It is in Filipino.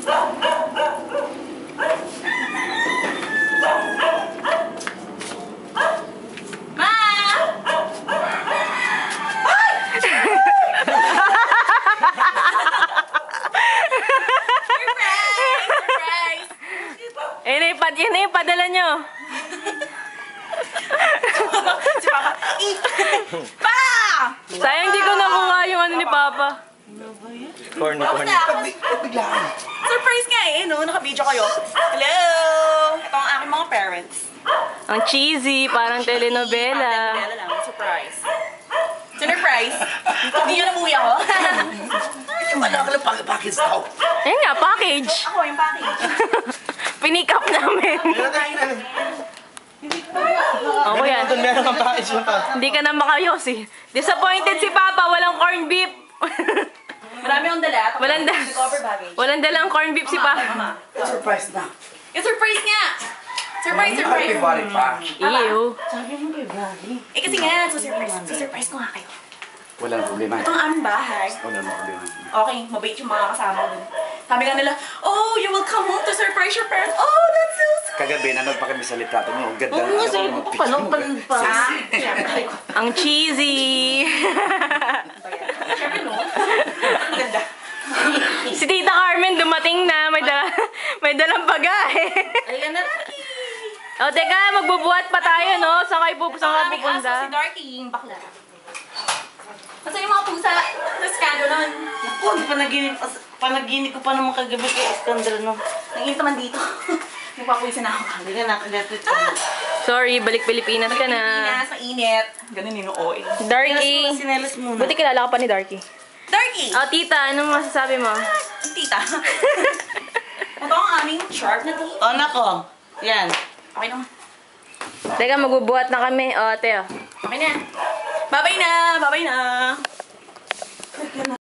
Yun na yung padala nyo. Si Papa. Pa! Sayang di ko nakuha yung ano ni Papa. Corny. Biglaan. Surprise nga eh, no? Naka-video kayo. Hello! Ito ang aking mga parents. Ang cheesy, parang telenovela. Telenovela lang. Surprise. Surprise? Hindi nyo namuwi ako? Wala ka lang package daw. Ayun nga, package. Ako yung package. Pinick up namin. Ako yan. Doon meron kang package na pa. Hindi ka na makayos eh. Disappointed si Papa, walang corned beef. Marami akong dala. Walang baggage. Walang dalang corned beef si Papa. Mama. Surprise na. Yung surprise nga! Surprise! Happy body pa. Ew. Eh kasi nga, surprise ko nga kayo. Walang problema. Ito ang aming bahay. Walang problema. Okay, mabait yung mga kasama ko dun. Sabi nga nila, oh, you will come home to surprise your parents. Oh, that's so sweet. Kagabi, nanood pa kami sa litrato mo. Ang ganda. Oo nga, sa'yo ko pa pala. Siyempre. Ang cheesy. Siyempre, no? Ang ganda. Si Tita Carmen dumating na. May dalang bagahe. Ayan na, Darky. O teka, magbubuhat pa tayo, no? Saan kayo Ito ang aming aso, si pupunta? Darky, yung bakla. Masa yung mga pusa sa scandalon. Ako, panaginip ko pa naman kagabi kay Iskandar, no? Nangingit naman dito. Nagpapuwisan na ako. Hindi ka nakagatot ka. Sorry, balik Pilipinas ka na. Pilipinas, mainit. Ganun yun, oo. Darky. Sinelas muna. Buti kilala ka pa ni Darky. Darky! O tita, anong masasabi mo? Tita. Ito ang aming sharp na tita. O, nako. Yan. Okay naman. Teka, magbubuhat na kami. O, Teo. Okay na. Bye-bye na! Bye-bye na!